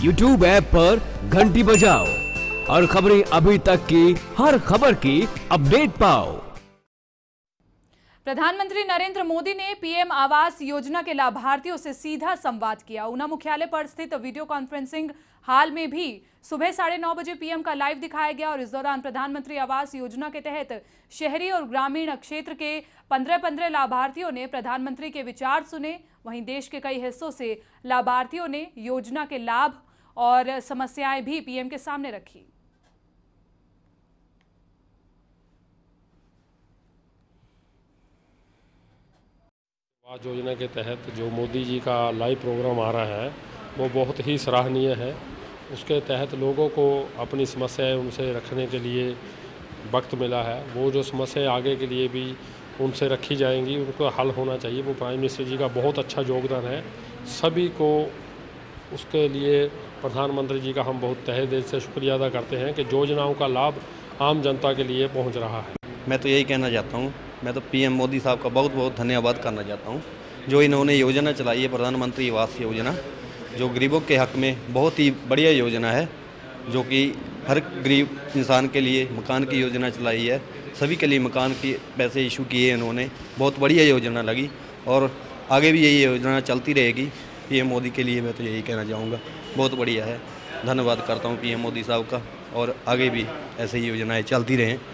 YouTube app पर घंटी बजाओ और खबरें अभी तक की हर खबर की अपडेट पाओ। प्रधानमंत्री नरेंद्र मोदी ने पीएम आवास योजना के लाभार्थियों से सीधा संवाद किया। ऊना मुख्यालय पर स्थित वीडियो कॉन्फ्रेंसिंग हाल में भी सुबह 9:30 बजे पीएम का लाइव दिखाया गया और इस दौरान प्रधानमंत्री आवास योजना के तहत शहरी और ग्रामीण क्षेत्र के 15 लाभार्थियों ने प्रधानमंत्री के विचार सुने। वहीं देश के कई हिस्सों से लाभार्थियों ने योजना के लाभ और समस्याएं भी पीएम के सामने रखी। आवास योजना के तहत जो मोदी जी का लाइव प्रोग्राम आ रहा है वो बहुत ही सराहनीय है। उसके तहत लोगों को अपनी समस्याएं उनसे रखने के लिए वक्त मिला है। वो जो समस्याएं आगे के लिए भी उनसे रखी जाएंगी, उनको हल होना चाहिए। वो प्राइम मिनिस्टर जी का बहुत अच्छा योगदान है। सभी को उसके लिए प्रधानमंत्री जी का हम बहुत तहे दिल से शुक्रिया अदा करते हैं कि योजनाओं का लाभ आम जनता के लिए पहुँच रहा है। मैं तो यही कहना चाहता हूँ, मैं तो पीएम मोदी साहब का बहुत बहुत धन्यवाद करना चाहता हूँ। जो इन्होंने योजना चलाई है प्रधानमंत्री आवास योजना, जो गरीबों के हक में बहुत ही बढ़िया योजना है, जो कि हर गरीब इंसान के लिए मकान की योजना चलाई है। सभी के लिए मकान के पैसे इशू किए इन्होंने, बहुत बढ़िया योजना लगी और आगे भी यही योजना चलती रहेगी। पीएम मोदी के लिए मैं तो यही कहना चाहूँगा, बहुत बढ़िया है। धन्यवाद करता हूँ पीएम मोदी साहब का और आगे भी ऐसे ही योजनाएँ चलती रहें।